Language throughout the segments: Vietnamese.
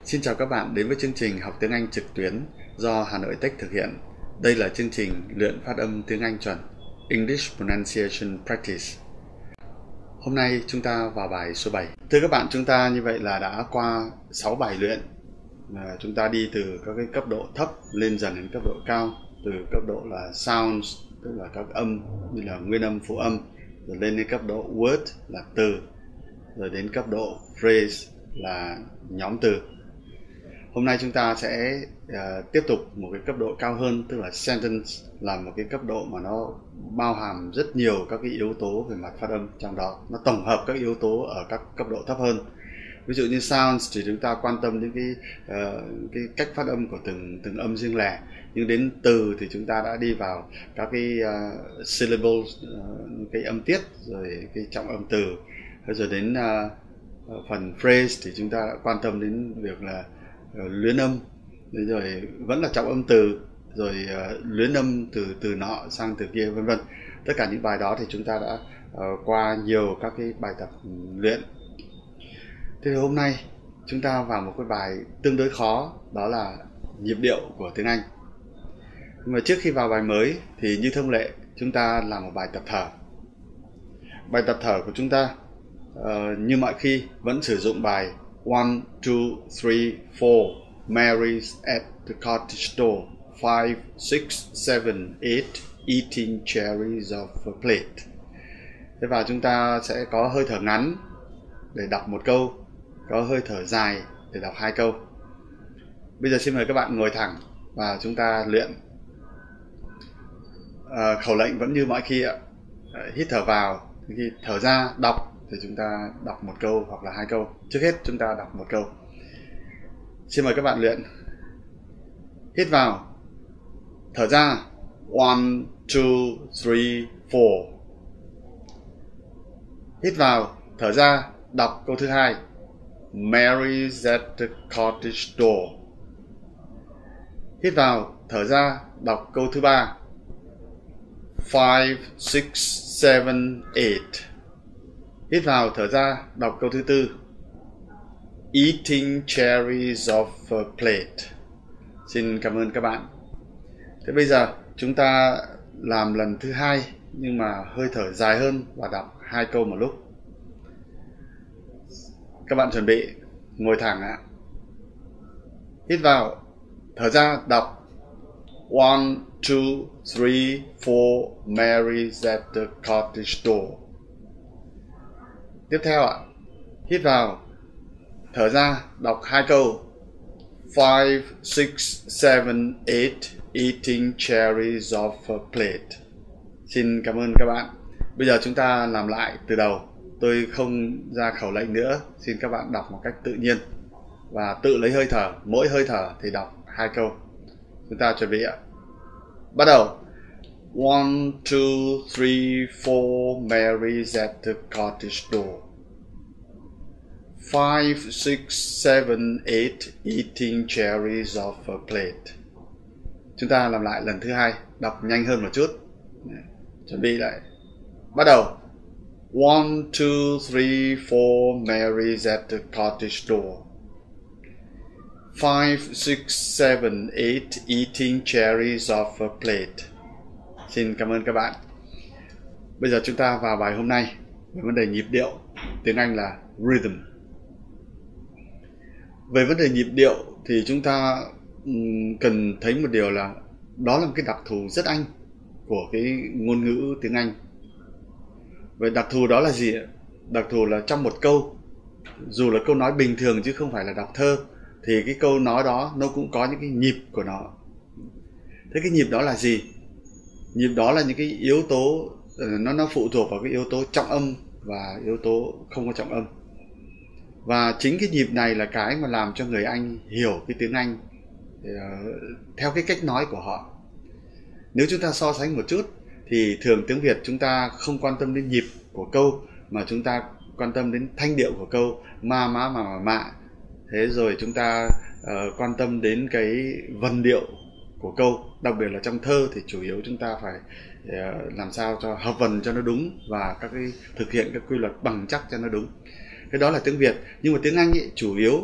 Xin chào các bạn đến với chương trình học tiếng Anh trực tuyến do Hà Nội Tech thực hiện. Đây là chương trình luyện phát âm tiếng Anh chuẩn English Pronunciation Practice. Hôm nay chúng ta vào bài số 7. Thưa các bạn, chúng ta như vậy là đã qua 6 bài luyện. Chúng ta đi từ các cái cấp độ thấp lên dần đến cấp độ cao. Từ cấp độ là sounds, tức là các âm như là nguyên âm, phụ âm, rồi lên đến cấp độ word là từ, rồi đến cấp độ phrase là nhóm từ. Hôm nay chúng ta sẽ tiếp tục một cái cấp độ cao hơn, tức là sentence, là một cái cấp độ mà nó bao hàm rất nhiều các cái yếu tố về mặt phát âm trong đó. Nó tổng hợp các yếu tố ở các cấp độ thấp hơn. Ví dụ như sounds thì chúng ta quan tâm đến cái cách phát âm của từng âm riêng lẻ. Nhưng đến từ thì chúng ta đã đi vào các cái syllables, cái âm tiết, rồi cái trọng âm từ. Rồi đến phần phrase thì chúng ta đã quan tâm đến việc là luyến âm, rồi vẫn là trọng âm từ, rồi luyến âm từ nọ sang từ kia, vân vân. Tất cả những bài đó thì chúng ta đã qua nhiều các cái bài tập luyện. Thế thì hôm nay chúng ta vào một cái bài tương đối khó, đó là nhịp điệu của tiếng Anh. Nhưng mà trước khi vào bài mới thì như thông lệ chúng ta làm một bài tập thở. Bài tập thở của chúng ta như mọi khi vẫn sử dụng bài 1, 2, 3, 4 Mary's at the cottage door, 5, 6, 7, 8 eating cherries off a plate. Thế và chúng ta sẽ có hơi thở ngắn để đọc một câu, có hơi thở dài để đọc hai câu. Bây giờ xin mời các bạn ngồi thẳng và chúng ta luyện. Khẩu lệnh vẫn như mọi khi ạ. Hít thở vào, khi thở ra đọc thì chúng ta đọc một câu hoặc là hai câu. Trước hết chúng ta đọc một câu. Xin mời các bạn luyện. Hít vào, thở ra. 1, 2, 3, 4. Hít vào, thở ra, đọc câu thứ hai. Mary's at the cottage door. Hít vào, thở ra, đọc câu thứ ba. 5, 6, 7, 8. Hít vào, thở ra, đọc câu thứ tư. Eating cherries off a plate. Xin cảm ơn các bạn. Thế bây giờ chúng ta làm lần thứ hai nhưng mà hơi thở dài hơn và đọc hai câu một lúc. Các bạn chuẩn bị, ngồi thẳng ạ. Hít vào, thở ra, đọc 1, 2, 3, 4 Mary's at the cottage door. Tiếp theo ạ. Hít vào, thở ra, đọc hai câu. 5, 6, 7, 8 eating cherries off a plate. Xin cảm ơn các bạn. Bây giờ chúng ta làm lại từ đầu. Tôi không ra khẩu lệnh nữa. Xin các bạn đọc một cách tự nhiên và tự lấy hơi thở. Mỗi hơi thở thì đọc hai câu. Chúng ta chuẩn bị ạ. Bắt đầu. 1, 2, 3, 4 Mary's at the cottage door. 5, 6, 7, 8 eating cherries off a plate. Chúng ta làm lại lần thứ hai, đọc nhanh hơn một chút. Chuẩn bị lại. Bắt đầu. 1, 2, 3, 4 Mary's at the cottage door. 5, 6, 7, 8 eating cherries off a plate. Xin cảm ơn các bạn. Bây giờ chúng ta vào bài hôm nay về vấn đề nhịp điệu. Tiếng Anh là rhythm. Về vấn đề nhịp điệu thì chúng ta cần thấy một điều là đó là một cái đặc thù rất Anh của cái ngôn ngữ tiếng Anh. Vậy đặc thù đó là gì ạ? Đặc thù là trong một câu, dù là câu nói bình thường chứ không phải là đọc thơ, thì cái câu nói đó nó cũng có những cái nhịp của nó. Thế cái nhịp đó là gì? Nhịp đó là những cái yếu tố, nó phụ thuộc vào cái yếu tố trọng âm và yếu tố không có trọng âm. Và chính cái nhịp này là cái mà làm cho người Anh hiểu cái tiếng Anh theo cái cách nói của họ. Nếu chúng ta so sánh một chút thì thường tiếng Việt chúng ta không quan tâm đến nhịp của câu mà chúng ta quan tâm đến thanh điệu của câu, ma, má, mà, mạ. Thế rồi chúng ta quan tâm đến cái vần điệu của câu. Đặc biệt là trong thơ thì chủ yếu chúng ta phải làm sao cho hợp vần cho nó đúng và các cái thực hiện các quy luật bằng chắc cho nó đúng. Cái đó là tiếng Việt. Nhưng mà tiếng Anh chủ yếu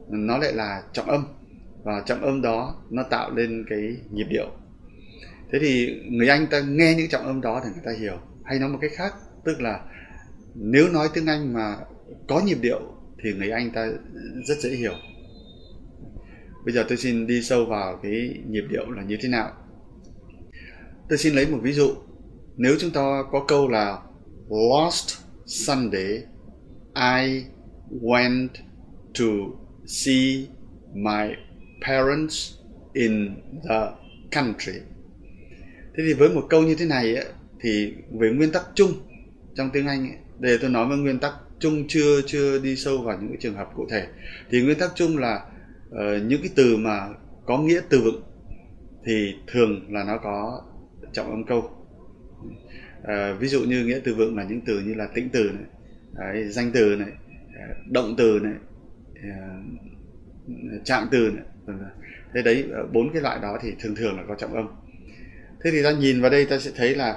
nó lại là trọng âm, và trọng âm đó nó tạo lên cái nhịp điệu. Thế thì người Anh ta nghe những trọng âm đó thì người ta hiểu. Hay nói một cách khác, tức là nếu nói tiếng Anh mà có nhịp điệu thì người Anh ta rất dễ hiểu. Bây giờ tôi xin đi sâu vào cái nhịp điệu là như thế nào. Tôi xin lấy một ví dụ. Nếu chúng ta có câu là Last Sunday I went to see my parents in the country. Thế thì với một câu như thế này ấy, thì về nguyên tắc chung trong tiếng Anh ấy, để tôi nói với nguyên tắc chung, chưa đi sâu vào những cái trường hợp cụ thể, thì nguyên tắc chung là những cái từ mà có nghĩa từ vựng thì thường là nó có trọng âm câu. Ví dụ như nghĩa từ vựng là những từ như là tĩnh từ này, đấy, danh từ này, động từ này, trạng từ này. Thế đấy, 4 cái loại đó thì thường là có trọng âm. Thế thì ta nhìn vào đây ta sẽ thấy là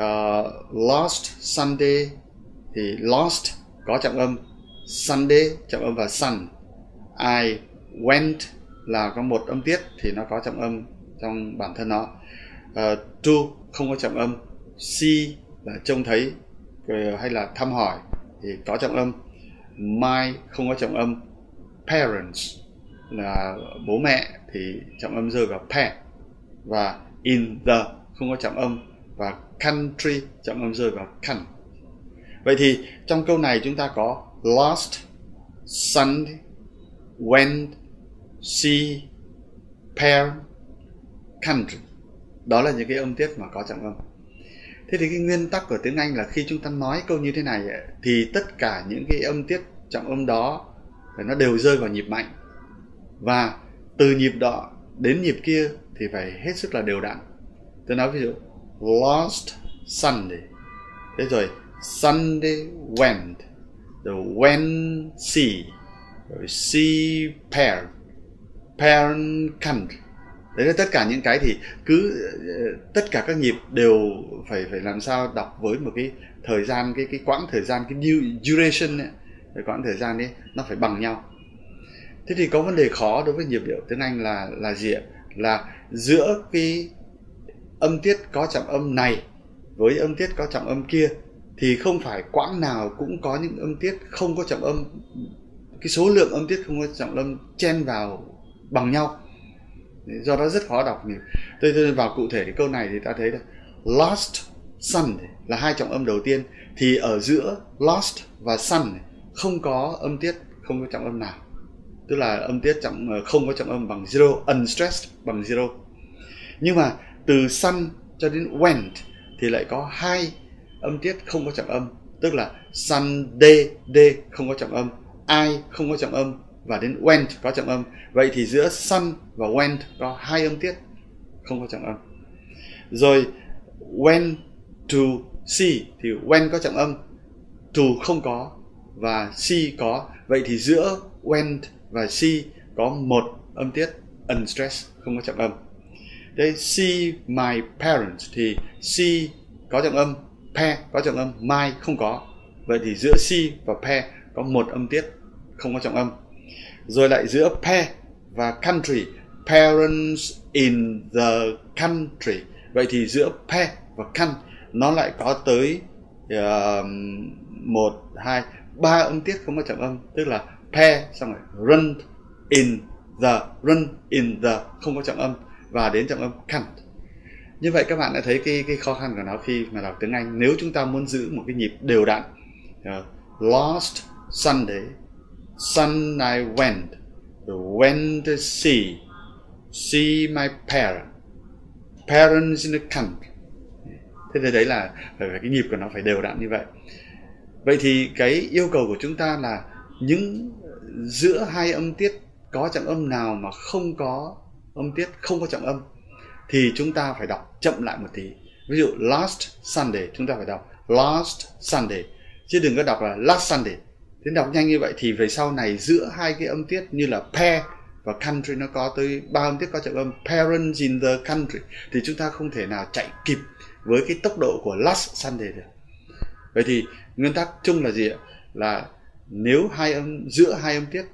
last Sunday thì last có trọng âm, Sunday trọng âm và sun. I went là có một âm tiết thì nó có trọng âm trong bản thân nó. To không có trọng âm, see là trông thấy hay là thăm hỏi thì có trọng âm, my không có trọng âm, parents là bố mẹ thì trọng âm rơi vào pa, và in the không có trọng âm, và country trọng âm rơi vào can. Vậy thì trong câu này chúng ta có last Sunday, went, see, pair, country. Đó là những cái âm tiết mà có trọng âm. Thế thì cái nguyên tắc của tiếng Anh là khi chúng ta nói câu như thế này ấy, thì tất cả những cái âm tiết trọng âm đó phải nó đều rơi vào nhịp mạnh, và từ nhịp đó đến nhịp kia thì phải hết sức là đều đặn. Tôi nói ví dụ last Sunday, thế rồi Sunday went, rồi went see, rồi see pair, parent country. Đấy là tất cả những cái thì cứ tất cả các nhịp đều phải làm sao đọc với một cái thời gian, cái quãng thời gian, cái duration ấy, cái quãng thời gian ấy nó phải bằng nhau. Thế thì có vấn đề khó đối với nhịp điệu tiếng Anh là gì ạ? Là giữa cái âm tiết có trọng âm này với âm tiết có trọng âm kia thì không phải quãng nào cũng có những âm tiết không có trọng âm, cái số lượng âm tiết không có trọng âm chen vào bằng nhau, do đó rất khó đọc. Tôi vào cụ thể cái câu này thì ta thấy là last Sunday là hai trọng âm đầu tiên, thì ở giữa last và sun không có âm tiết không có trọng âm nào, tức là âm tiết không có trọng âm bằng zero, unstressed bằng zero. Nhưng mà từ sun cho đến went thì lại có hai âm tiết không có trọng âm, tức là Sunday, d không có trọng âm, I không có trọng âm, và đến went có trọng âm. Vậy thì giữa sun và went có hai âm tiết không có trọng âm. Rồi went to see thì went có trọng âm, to không có, và see có. Vậy thì giữa went và see có một âm tiết unstressed không có trọng âm. Đây, see my parents thì see có trọng âm, pair có trọng âm, my không có. Vậy thì giữa see và pair có một âm tiết không có trọng âm. Rồi lại giữa pair và country, parents in the country. Vậy thì giữa pair và can nó lại có tới 1, 2, 3 âm tiết không có trọng âm, tức là pair xong rồi run in the không có trọng âm, và đến trọng âm can't. Như vậy các bạn đã thấy cái khó khăn của nó khi mà đọc tiếng Anh. Nếu chúng ta muốn giữ một cái nhịp đều đặn, last Sunday, sun I went to see my parents in the country. Thế thì đấy là phải cái nhịp của nó phải đều đặn như vậy. Vậy thì cái yêu cầu của chúng ta là những giữa hai âm tiết có trọng âm nào mà không có âm tiết không có trọng âm thì chúng ta phải đọc chậm lại một tí. Ví dụ last Sunday chúng ta phải đọc last Sunday, chứ đừng có đọc là last Sunday. Thế đọc nhanh như vậy thì về sau này giữa hai cái âm tiết như là pair và country nó có tới 3 âm tiết có trọng âm, parents in the country, thì chúng ta không thể nào chạy kịp với cái tốc độ của last Sunday được. Vậy thì nguyên tắc chung là gì ạ? Là nếu giữa hai âm tiết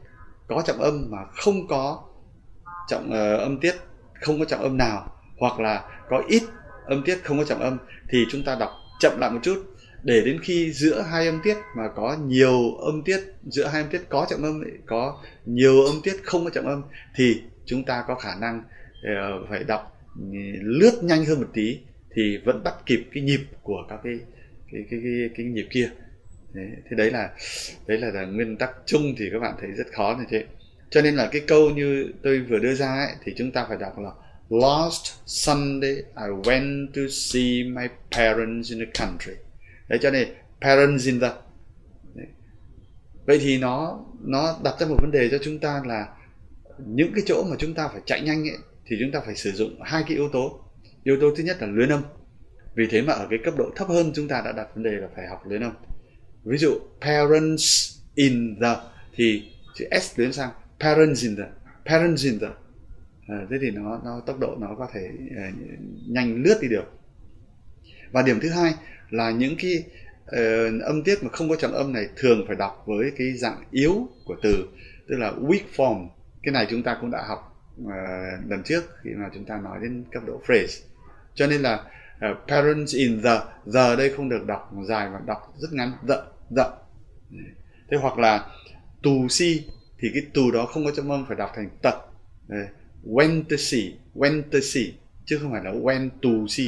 có trọng âm mà không có trọng âm tiết, không có trọng âm nào, hoặc là có ít âm tiết không có trọng âm, thì chúng ta đọc chậm lại một chút, để đến khi giữa hai âm tiết mà có nhiều âm tiết, giữa hai âm tiết có trọng âm, có nhiều âm tiết không có trọng âm, thì chúng ta có khả năng phải đọc lướt nhanh hơn một tí thì vẫn bắt kịp cái nhịp của các cái nhịp kia. Thế đấy là nguyên tắc chung, thì các bạn thấy rất khó như thế. Cho nên là cái câu như tôi vừa đưa ra ấy, thì chúng ta phải đọc là Last Sunday I went to see my parents in the country. Đấy, cho nên parents in the. Đấy. Vậy thì nó đặt ra một vấn đề cho chúng ta là những cái chỗ mà chúng ta phải chạy nhanh ấy, thì chúng ta phải sử dụng hai cái yếu tố. Yếu tố thứ nhất là luyến âm. Vì thế mà ở cái cấp độ thấp hơn chúng ta đã đặt vấn đề là phải học luyến âm. Ví dụ parents in the thì chữ S luyến sang parents in the, parents in the. Thế thì nó tốc độ nó có thể nhanh lướt đi được. Và điểm thứ hai là những cái âm tiết mà không có trọng âm này thường phải đọc với cái dạng yếu của từ, tức là weak form. Cái này chúng ta cũng đã học lần trước khi mà chúng ta nói đến cấp độ phrase. Cho nên là parents in the đây không được đọc dài mà đọc rất ngắn, the. Thế hoặc là to see thì cái to đó không có trọng âm, phải đọc thành t. Went to see chứ không phải là went to see.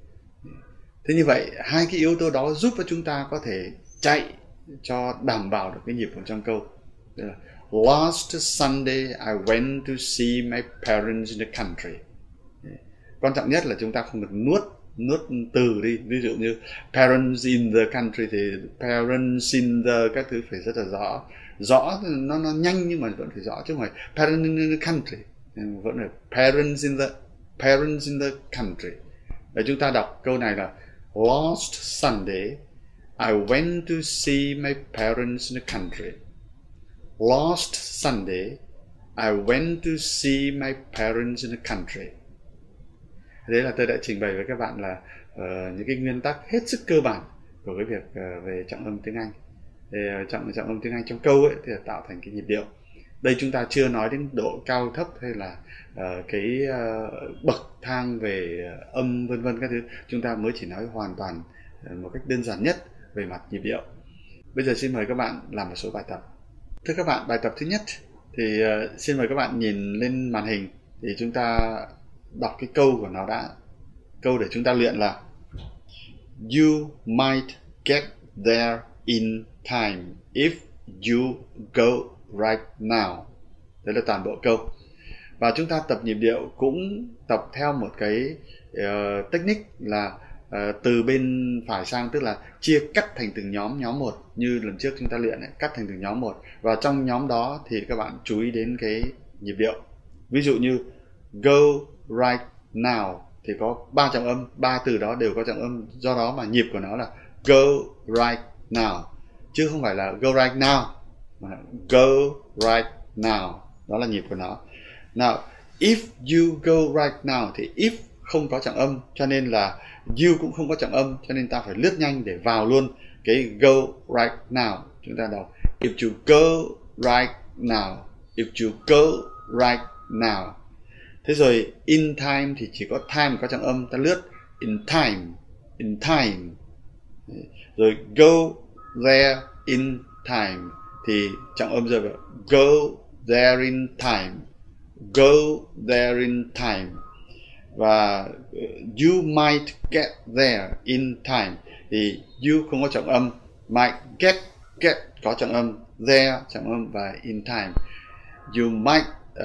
Thế như vậy hai cái yếu tố đó giúp cho chúng ta có thể chạy cho đảm bảo được cái nhịp của trong câu. Last Sunday I went to see my parents in the country. Quan trọng nhất là chúng ta không được nuốt từ đi. Ví dụ như parents in the country thì parents in the các thứ phải rất là rõ, nó nhanh nhưng mà vẫn phải rõ, chứ không phải parents in the country, vẫn là parents in the country. Để chúng ta đọc câu này là Last Sunday I went to see my parents in the country. Last Sunday I went to see my parents in the country. Đấy là tôi đã trình bày với các bạn là những cái nguyên tắc hết sức cơ bản của cái việc về trọng âm tiếng Anh. Trọng âm tiếng Anh trong câu ấy thì là tạo thành cái nhịp điệu. Đây chúng ta chưa nói đến độ cao thấp hay là cái bậc thang về âm vân vân các thứ. Chúng ta mới chỉ nói hoàn toàn một cách đơn giản nhất về mặt nhịp điệu. Bây giờ xin mời các bạn làm một số bài tập. Thưa các bạn, bài tập thứ nhất thì xin mời các bạn nhìn lên màn hình thì chúng ta đọc cái câu của nó đã. Câu để chúng ta luyện là You might get there in time if you go right now. Đấy là toàn bộ câu. Và chúng ta tập nhịp điệu cũng tập theo một cái technique là từ bên phải sang, tức là cắt thành từng nhóm một, như lần trước chúng ta luyện ấy, cắt thành từng nhóm một. Và trong nhóm đó thì các bạn chú ý đến cái nhịp điệu. Ví dụ như go right now thì có 3 trọng âm, 3 từ đó đều có trọng âm, do đó mà nhịp của nó là go right now, chứ không phải là go right now, mà là go right now, đó là nhịp của nó. Now, if you go right now thì if không có trọng âm, cho nên là you cũng không có trọng âm, cho nên ta phải lướt nhanh để vào luôn cái go right now. Chúng ta đọc if you go right now, if you go right now. Thế rồi in time thì chỉ có time có trọng âm, ta lướt in time. Rồi go there in time thì trọng âm rơi vào go there in time, go there in time. Và you might get there in time thì you không có trọng âm, might get có trọng âm, there trọng âm và in time. You might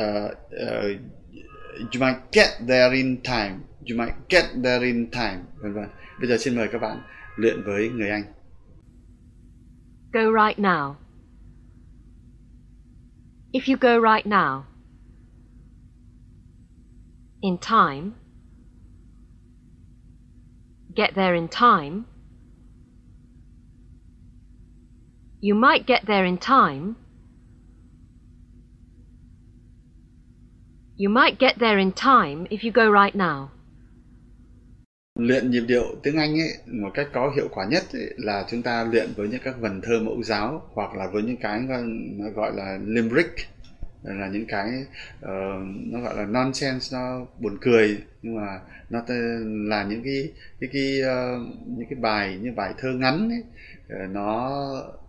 get there in time, you might get there in time, vân vân. Bây giờ xin mời các bạn luyện với người Anh. Go right now. If you go right now. In time. Get there in time. You might get there in time. You might get there in time if you go right now. Luyện nhịp điệu tiếng Anh ấy, một cách có hiệu quả nhất ấy, là chúng ta luyện với những các vần thơ mẫu giáo hoặc là với những cái nó gọi là limerick. là những cái nó gọi là nonsense, nó buồn cười, nhưng mà nó là những cái bài như bài thơ ngắn ấy, nó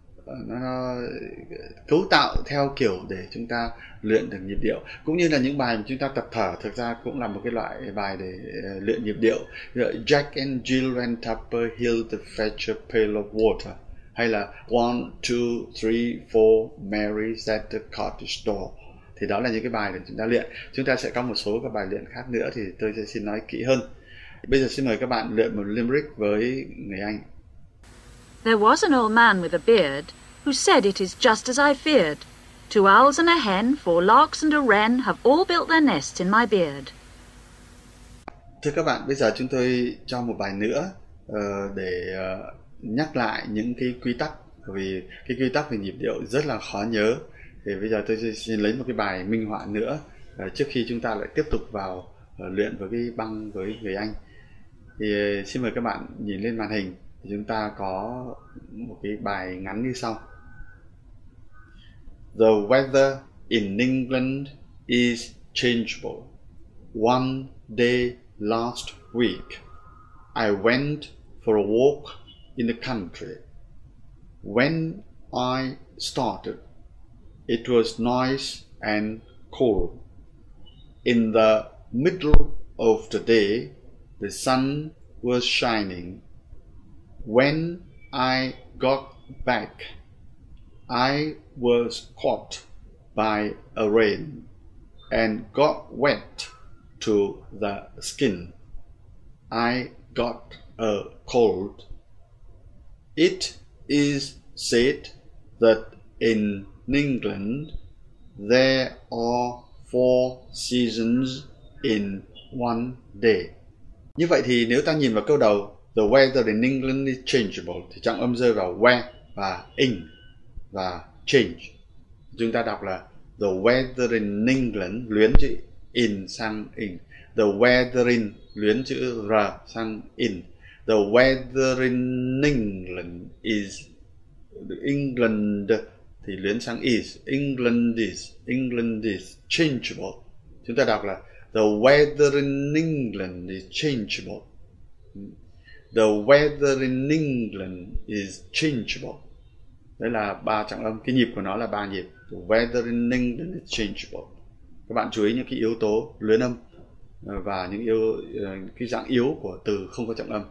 cấu tạo theo kiểu để chúng ta luyện được nhịp điệu, cũng như là những bài mà chúng ta tập thở thực ra cũng là một cái loại bài để luyện nhịp điệu. Jack and Jill went up a hill to fetch a pail of water, hay là 1, 2, 3, 4 Mary's at the cottage door. Thì đó là những cái bài để chúng ta luyện. Chúng ta sẽ có một số các bài luyện khác nữa thì tôi sẽ xin nói kỹ hơn. Bây giờ xin mời các bạn luyện một limerick với người Anh. There was an old man with a beard who said it is just as I feared. 2 owls and a hen, 4 larks and a wren have all built their nests in my beard. Thưa các bạn, bây giờ chúng tôi cho một bài nữa để nhắc lại những cái quy tắc, bởi vì cái quy tắc về nhịp điệu rất là khó nhớ. Thì bây giờ tôi xin lấy một cái bài minh họa nữa trước khi chúng ta lại tiếp tục vào luyện với cái băng với người Anh. Thì xin mời các bạn nhìn lên màn hình, thì chúng ta có một cái bài ngắn như sau. The weather in England is changeable. One day last week, I went for a walk in the country. When I started, it was nice and cold. In the middle of the day, the sun was shining. When I got back, I was caught by a rain and got wet to the skin. I got a cold. It is said that in England there are 4 seasons in one day. Như vậy thì nếu ta nhìn vào câu đầu, the weather in England is changeable, thì trọng âm rơi vào where và in và change. Chúng ta đọc là the weather in England luyến chữ in sang in. The weather in luyến chữ r sang in. The weather in England is, England thì luyến sang is. England is changeable. Chúng ta đọc là the weather in England is changeable. The weather in England is changeable. Đấy là 3 trọng âm, cái nhịp của nó là 3 nhịp. The weather in England is changeable. Các bạn chú ý những cái yếu tố luyến âm và những cái dạng yếu của từ không có trọng âm.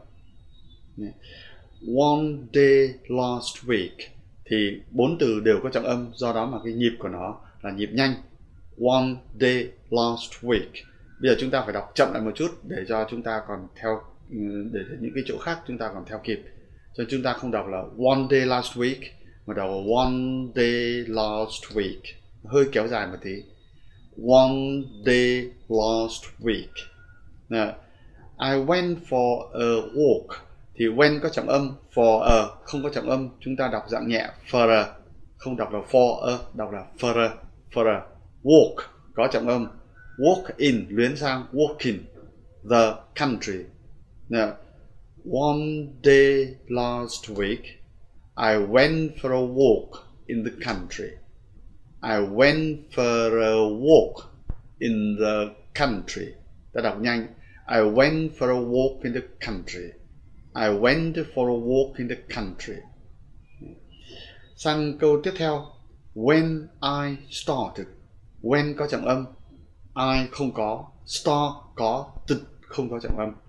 One day last week thì 4 từ đều có trọng âm, do đó mà cái nhịp của nó là nhịp nhanh. One day last week. Bây giờ chúng ta phải đọc chậm lại một chút để cho chúng ta còn theo, để những cái chỗ khác chúng ta còn theo kịp. Cho chúng ta không đọc là one day last week mà đọc là one day last week, hơi kéo dài một tí. One day last week. Now, I went for a walk. Thì when có trọng âm, for a không có trọng âm, chúng ta đọc dạng nhẹ for a, không đọc là for a, đọc là for a. Walk có trọng âm, walk in luyến sang walk in the country. Now, one day last week, I went for a walk in the country. I went for a walk in the country. Ta đọc nhanh. I went for a walk in the country. I went for a walk in the country. Sang câu tiếp theo. When I started. When có trọng âm, I không có, start có, t không có trọng âm.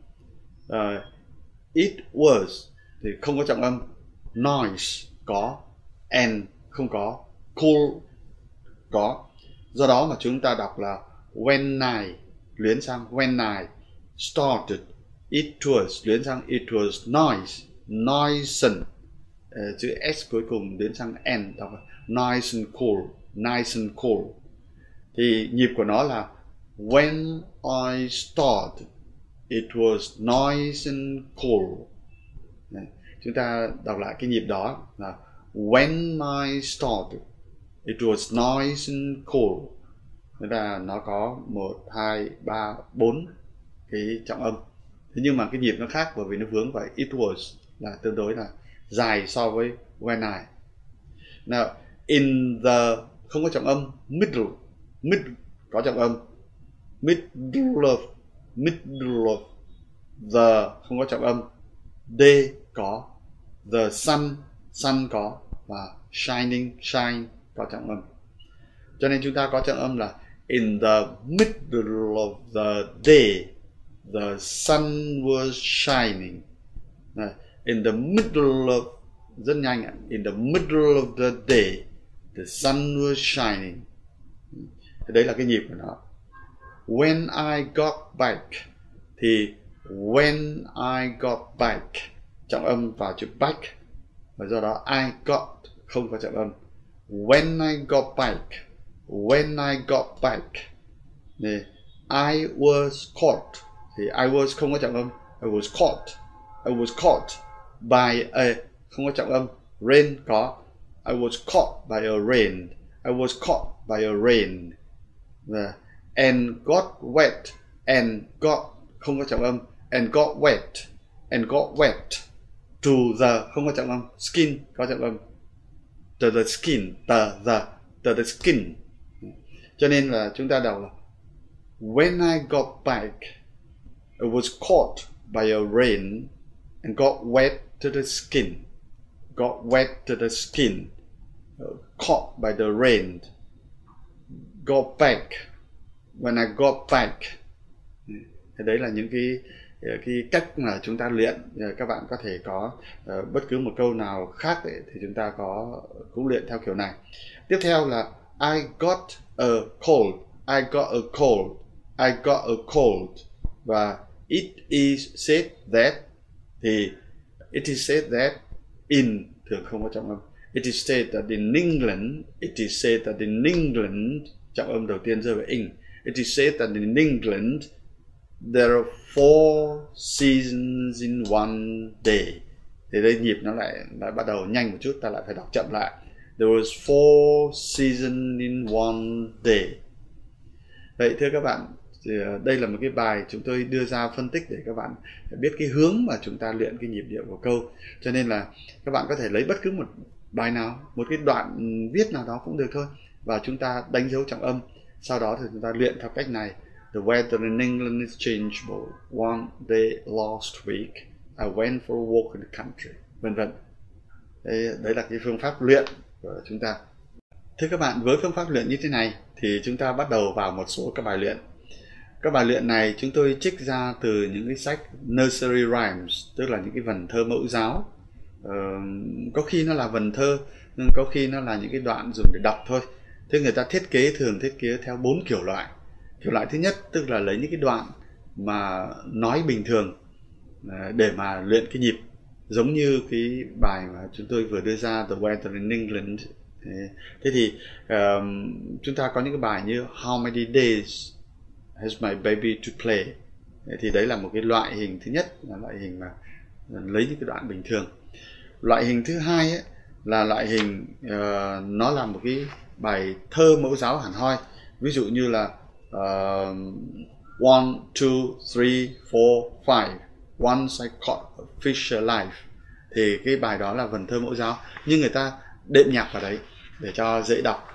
It was thì không có trọng âm, nice có, and không có, cool có. Do đó mà chúng ta đọc là when I luyến sang when I started, it was luyến sang it was nice, nice and chữ s cuối cùng đến sang and, đọc là nice and cool. Thì nhịp của nó là when I started, it was nice and cool. Đấy. Chúng ta đọc lại cái nhịp đó là when I started, it was nice and cool. Thế là nó có 1, 2, 3, 4 cái trọng âm. Thế nhưng mà cái nhịp nó khác bởi vì nó vướng vào it was là tương đối là dài so với when I. Now, in the không có trọng âm, middle. Mid có trọng âm. Middle of. The không có trọng âm. Day có. The sun có. Và shine có trọng âm. Cho nên chúng ta có trọng âm là in the middle of the day the sun was shining. In the middle of, rất nhanh ạ. In the middle of the day the sun was shining. Đấy là cái nhịp của nó. When I got back thì when I got back trọng âm vào chữ back, và do đó I got không có trọng âm. When I got back thì I was caught thì I was không có trọng âm. I was caught by a không có trọng âm. Rain có. I was caught by a rain. I was caught by a rain. And got wet. And got không có trọng âm. And got wet to the không có trọng âm. Skin có trọng âm. To the skin. To the skin. Cho nên là chúng ta đọc là when I got back I was caught by a rain and got wet to the skin. Caught by the rain. Got back. When I got back. Thế đấy là những cái cách mà chúng ta luyện. Các bạn có thể có bất cứ một câu nào khác ấy, thì chúng ta cũng luyện theo kiểu này. Tiếp theo là I got a cold. Và it is said that thì it is said that in thường không có trọng âm. It is said that in England trọng âm đầu tiên rơi vào in. It is said that in England there are 4 seasons in one day. Thì đây nhịp nó lại bắt đầu nhanh một chút, ta lại phải đọc chậm lại. There was 4 seasons in one day. Vậy thưa các bạn, thì đây là một cái bài chúng tôi đưa ra phân tích để các bạn biết cái hướng mà chúng ta luyện cái nhịp điệu của câu. Cho nên là các bạn có thể lấy bất cứ một bài nào, một cái đoạn viết nào đó cũng được thôi, và chúng ta đánh dấu trọng âm. Sau đó thì chúng ta luyện theo cách này. The weather in England is changeable. One day last week I went for a walk in the country. Vân vân. Đấy là cái phương pháp luyện của chúng ta. Thưa các bạn, với phương pháp luyện như thế này thì chúng ta bắt đầu vào một số các bài luyện. Các bài luyện này chúng tôi trích ra từ những cái sách nursery rhymes, tức là những cái vần thơ mẫu giáo. Có khi nó là vần thơ, nhưng có khi nó là những cái đoạn dùng để đọc thôi. Thế người ta thường thiết kế theo 4 kiểu loại. Kiểu loại thứ nhất tức là lấy những cái đoạn mà nói bình thường để mà luyện cái nhịp, giống như cái bài mà chúng tôi vừa đưa ra, The Weather in England. Thế thì chúng ta có những cái bài như How many days has my baby to play. Thì đấy là một cái loại hình thứ nhất, là loại hình mà lấy những cái đoạn bình thường. Loại hình thứ hai ấy, là loại hình nó là một cái bài thơ mẫu giáo hẳn hoi. Ví dụ như là 1, 2, 3, 4, 5 Once I caught a fish alive. Thì cái bài đó là vần thơ mẫu giáo, nhưng người ta đệm nhạc vào đấy để cho dễ đọc.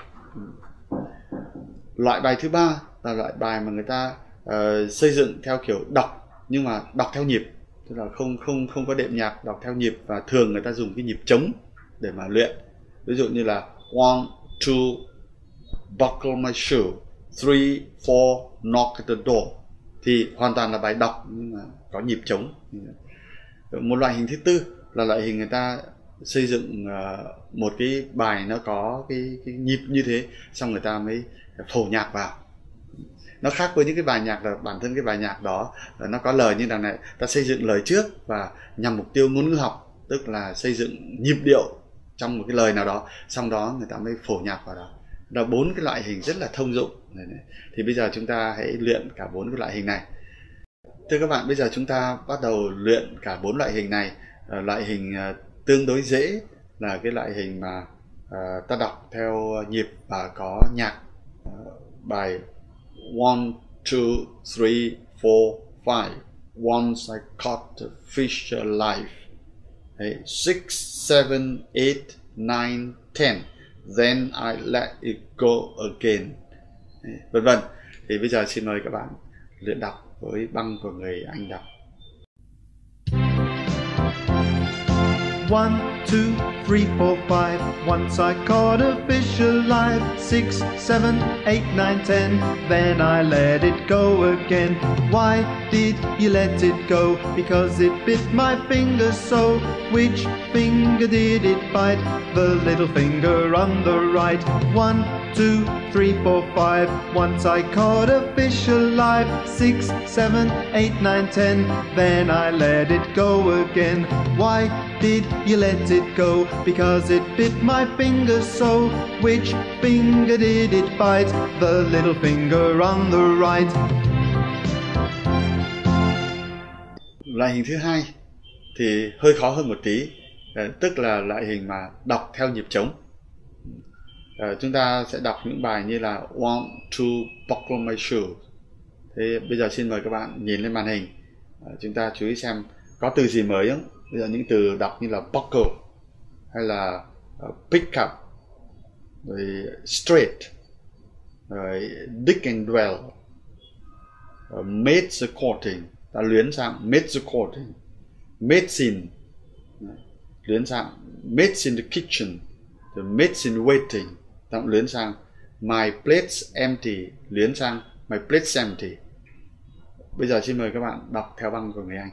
Loại bài thứ ba là loại bài mà người ta xây dựng theo kiểu đọc, nhưng mà đọc theo nhịp, tức là không có đệm nhạc, đọc theo nhịp, và thường người ta dùng cái nhịp trống để mà luyện. Ví dụ như là 1, 2, buckle my shoe, 3, 4, knock at the door. Thì hoàn toàn là bài đọc nhưng mà có nhịp trống. Một loại hình thứ tư là loại hình người ta xây dựng một cái bài nó có cái nhịp như thế, xong người ta mới phổ nhạc vào. Nó khác với những cái bài nhạc là bản thân cái bài nhạc đó nó có lời như đằng này, ta xây dựng lời trước và nhằm mục tiêu ngôn ngữ học, tức là xây dựng nhịp điệu trong một cái lời nào đó, xong đó người ta mới phổ nhạc vào đó. Là 4 cái loại hình rất là thông dụng. Thì bây giờ chúng ta hãy luyện cả 4 cái loại hình này. Thưa các bạn, bây giờ chúng ta bắt đầu luyện cả 4 loại hình này. Loại hình tương đối dễ là cái loại hình mà ta đọc theo nhịp và có nhạc. Bài 1, 2, 3, 4, 5 Once I caught a fish alive. 6, 7, 8, 9, 10 Then I let it go again. vân vân. Thì bây giờ xin mời các bạn luyện đọc với băng của người Anh đọc. 1, 2, 3, 4, 5. Once I caught a fish alive. 6, 7, 8, 9, 10. Then I let it go again. Why did you let it go? Because it bit my finger so. Which finger did it bite? The little finger on the right. 1, 2, 3, 4, 5. Once I caught a fish alive. 6, 7, 8, 9, 10. Then I let it go again. Why did you let it go? Because it bit my finger so. Which finger did it bite? The little finger on the right. Loại hình thứ hai thì hơi khó hơn một tí, tức là loại hình mà đọc theo nhịp trống. Chúng ta sẽ đọc những bài như là Want to buckle my shoes. Thế bây giờ xin mời các bạn nhìn lên màn hình, chúng ta chú ý xem có từ gì mới không? Bây giờ những từ đọc như là buckle hay là pick up, rồi straight, rồi dig and dwell, made the courting, ta luyến sang made the courting, medicine, luyến sang maids in the kitchen, the maids in waiting, ta cũng luyến sang my plate's empty, luyến sang my plate's empty. Bây giờ xin mời các bạn đọc theo băng của người Anh.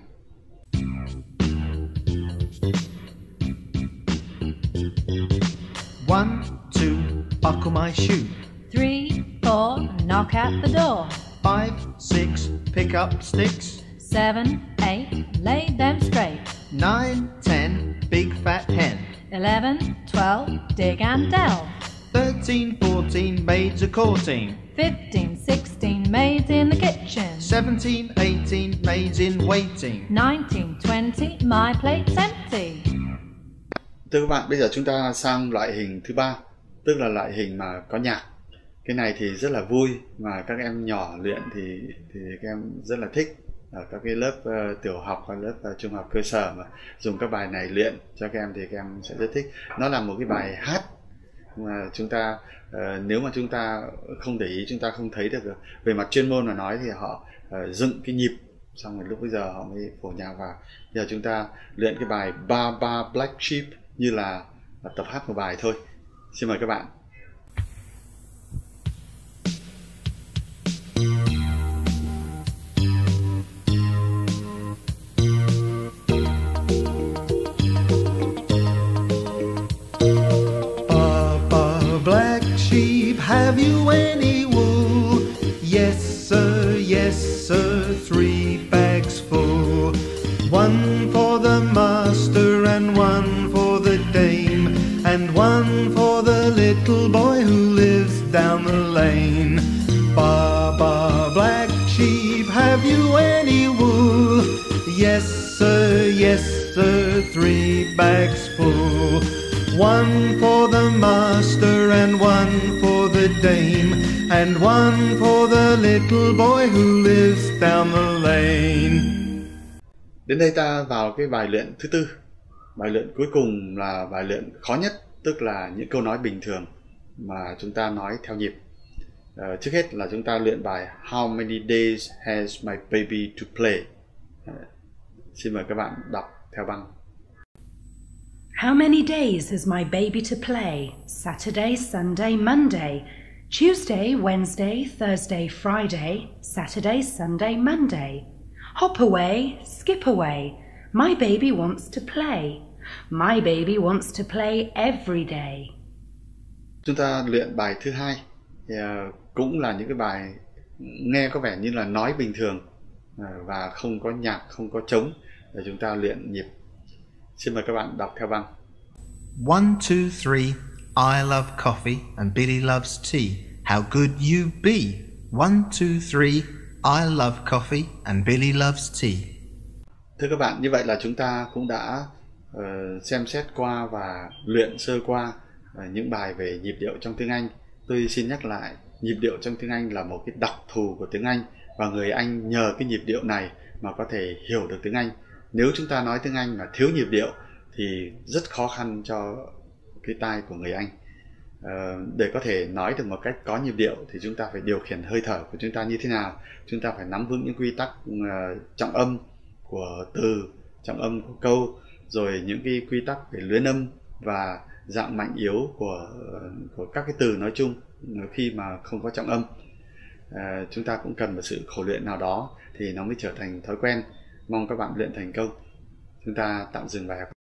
1, 2, buckle my shoe. 3, 4, knock at the door. 5, 6, pick up sticks. 7, 8, lay them straight. 9, 10, big fat hen. 11, 12, dig and delve. 13, 14, maids a courting. 15, 16, maids in the kitchen. 17, 18, maids in waiting. 19, 20, my plate's empty. Thưa các bạn, bây giờ chúng ta sang loại hình thứ ba, tức là loại hình mà có nhạc. Cái này thì rất là vui, mà các em nhỏ luyện thì các em rất là thích. Ở các cái lớp tiểu học và lớp trung học cơ sở mà dùng các bài này luyện cho các em thì các em sẽ rất thích. Nó là một cái bài hát mà chúng ta nếu mà chúng ta không để ý, chúng ta không thấy được về mặt chuyên môn mà nói thì họ dựng cái nhịp, xong rồi lúc bây giờ họ mới phổ nhạc vào. Bây giờ chúng ta luyện cái bài Ba Ba Black Sheep như là tập hát một bài thôi. Xin mời các bạn. Black sheep, have you any wool? Yes sir, 3 bags full. 1 for the master and 1 for the dame, and 1 for the little boy who lives down the lane. Ba ba black sheep, have you any wool? Yes sir, 3 bags full. 1 for the master and 1 for the dame, and 1 for the little boy who lives down the lane. Đến đây ta vào cái bài luyện thứ tư. Bài luyện cuối cùng là bài luyện khó nhất, tức là những câu nói bình thường mà chúng ta nói theo nhịp. Trước hết là chúng ta luyện bài How many days has my baby to play? Xin mời các bạn đọc theo băng. How many days has my baby to play? Saturday, Sunday, Monday. Tuesday, Wednesday, Thursday, Friday. Saturday, Sunday, Monday. Hop away, skip away. My baby wants to play. My baby wants to play every day. Chúng ta luyện bài thứ hai. Thì, cũng là những cái bài nghe có vẻ như là nói bình thường và không có nhạc, không có trống để chúng ta luyện nhịp. Xin mời các bạn đọc theo băng. 1, 2, 3, I love coffee and Billy loves tea. How good you be. 1, 2, 3, I love coffee and Billy loves tea. Thưa các bạn, như vậy là chúng ta cũng đã xem xét qua và luyện sơ qua những bài về nhịp điệu trong tiếng Anh. Tôi xin nhắc lại, nhịp điệu trong tiếng Anh là một cái đặc thù của tiếng Anh, và người Anh nhờ cái nhịp điệu này mà có thể hiểu được tiếng Anh. Nếu chúng ta nói tiếng Anh mà thiếu nhịp điệu thì rất khó khăn cho cái tai của người Anh. Để có thể nói được một cách có nhịp điệu thì chúng ta phải điều khiển hơi thở của chúng ta như thế nào. Chúng ta phải nắm vững những quy tắc trọng âm của từ, trọng âm của câu, rồi những cái quy tắc về luyến âm và dạng mạnh yếu của các cái từ nói chung khi mà không có trọng âm. Chúng ta cũng cần một sự khổ luyện nào đó thì nó mới trở thành thói quen. Mong các bạn luyện thành công. Chúng ta tạm dừng bài học.